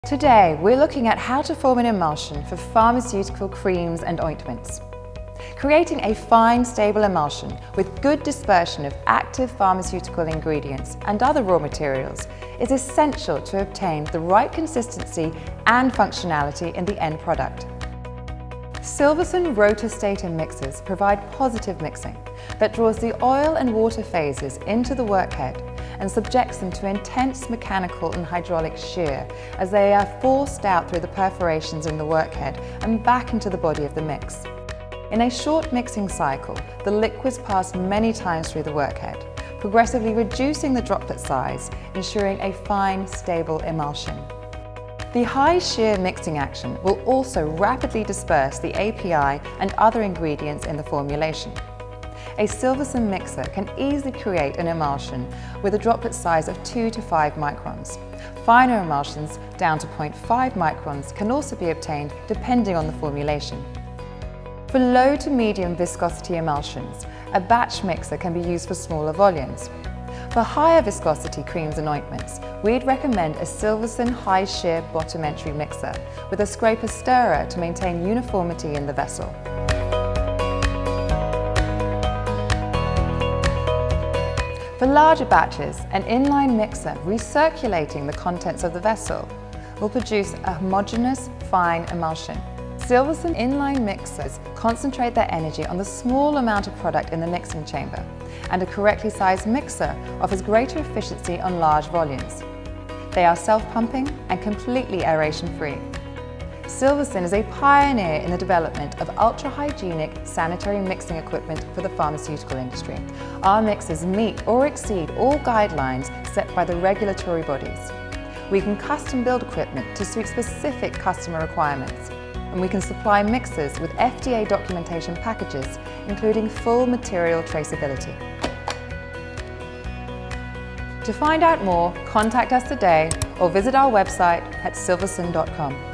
Today, we're looking at how to form an emulsion for pharmaceutical creams and ointments. Creating a fine, stable emulsion with good dispersion of active pharmaceutical ingredients and other raw materials is essential to obtain the right consistency and functionality in the end product. Silverson rotor-stator mixers provide positive mixing that draws the oil and water phases into the workhead and subjects them to intense mechanical and hydraulic shear as they are forced out through the perforations in the workhead and back into the body of the mix. In a short mixing cycle, the liquids pass many times through the workhead, progressively reducing the droplet size, ensuring a fine, stable emulsion. The high shear mixing action will also rapidly disperse the API and other ingredients in the formulation. A Silverson mixer can easily create an emulsion with a droplet size of 2 to 5 microns. Finer emulsions down to 0.5 microns can also be obtained depending on the formulation. For low to medium viscosity emulsions, a batch mixer can be used for smaller volumes. For higher viscosity creams and ointments, we'd recommend a Silverson High Shear bottom entry mixer with a scraper stirrer to maintain uniformity in the vessel. For larger batches, an inline mixer recirculating the contents of the vessel will produce a homogeneous, fine emulsion. Silverson inline mixers concentrate their energy on the small amount of product in the mixing chamber, and a correctly sized mixer offers greater efficiency on large volumes. They are self-pumping and completely aeration-free. Silverson is a pioneer in the development of ultra-hygienic sanitary mixing equipment for the pharmaceutical industry. Our mixers meet or exceed all guidelines set by the regulatory bodies. We can custom build equipment to suit specific customer requirements, and we can supply mixers with FDA documentation packages, including full material traceability. To find out more, contact us today or visit our website at silverson.com.